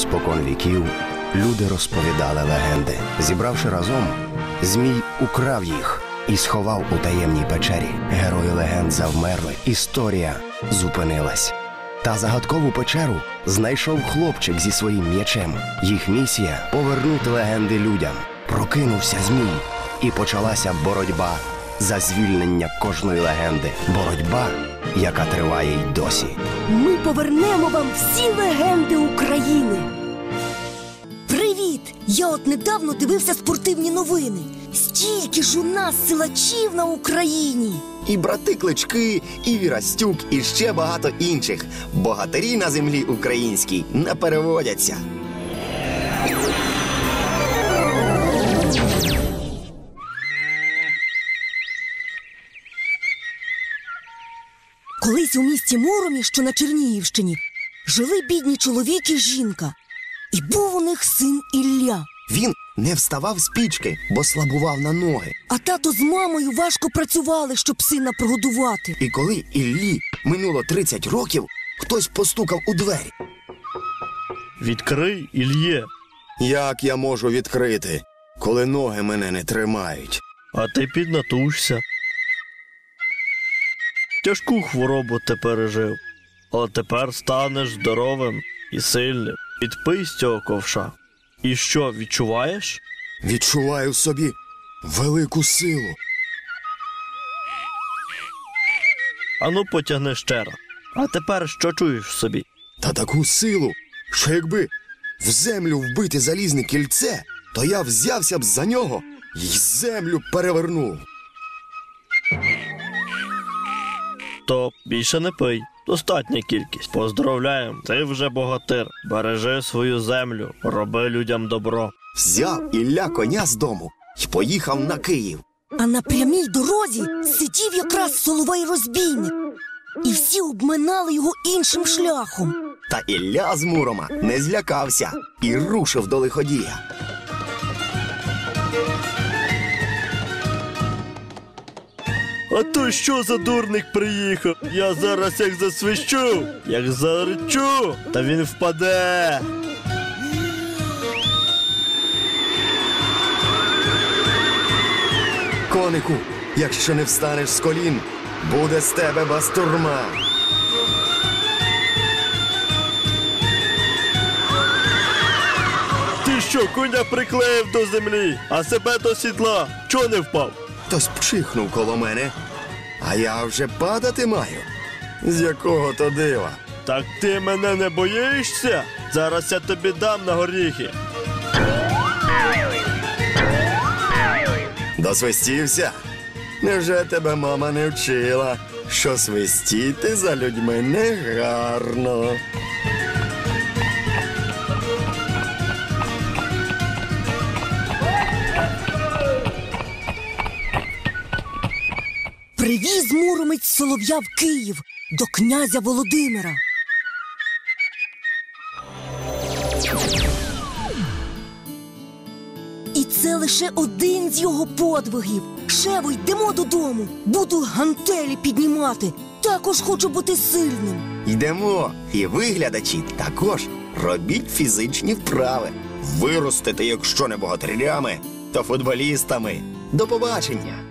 Спокон віків люди розповідали легенди. Зібравши разом, Змій украв їх і сховав у таємній печері. Герої легенд завмерли, історія зупинилась. Та загадкову печеру знайшов хлопчик зі своїм м'ячем. Їх місія – повернути легенди людям. Прокинувся Змій, і почалася боротьба за звільнення кожної легенди. Боротьба, яка триває й досі. Ми повернемо вам всі легенди України. Привіт! Я от недавно дивився спортивні новини. Стільки ж у нас силачів на Україні. І брати Клички, і Вірастюк, і ще багато інших. Богатирі на землі українській не переводяться. Колись у місті Муромі, що на Чернігівщині, жили бідні чоловік і жінка. І був у них син Ілля. Він не вставав з пічки, бо слабував на ноги. А тато з мамою важко працювали, щоб сина прогодувати. І коли Іллі минуло 30 років, хтось постукав у двері. «Відкрий, Ільє!» Як я можу відкрити, коли ноги мене не тримають? А ти піднатужся. Тяжку хворобу ти пережив, але тепер станеш здоровим і сильним. Підпий з цього ковша. І що, відчуваєш? Відчуваю в собі велику силу. Ану, потягни ще раз. А тепер що чуєш в собі? Та таку силу, що якби в землю вбити залізне кільце, то я взявся б за нього і землю перевернув. То більше не пий. Достатня кількість. Поздравляємо, ти вже богатир. Бережи свою землю, роби людям добро. Взяв Ілля коня з дому і поїхав на Київ. А на прямій дорозі сидів якраз Соловей-розбійник. І всі обминали його іншим шляхом. Та Ілля з Мурома не злякався і рушив до лиходія. А то що за дурник приїхав? Я зараз як засвищу, як заричу, та він впаде. Конику, якщо не встанеш з колін, буде з тебе бастурма. Ти що, коня приклеїв до землі, а себе до сідла? Чого не впав? Хтось пчихнув коло мене, а я вже падати маю. З якого то дива? Так ти мене не боїшся? Зараз я тобі дам на горіхи. Досвистівся? Невже тебе мама не вчила, що свистіти за людьми не гарно? Привіз муромець солов'я в Київ до князя Володимира. І це лише один з його подвигів. Шево, йдемо додому. Буду гантелі піднімати. Також хочу бути сильним. Йдемо. І ви, глядачі, також робіть фізичні вправи. Виростете, якщо не богатирями, то футболістами. До побачення!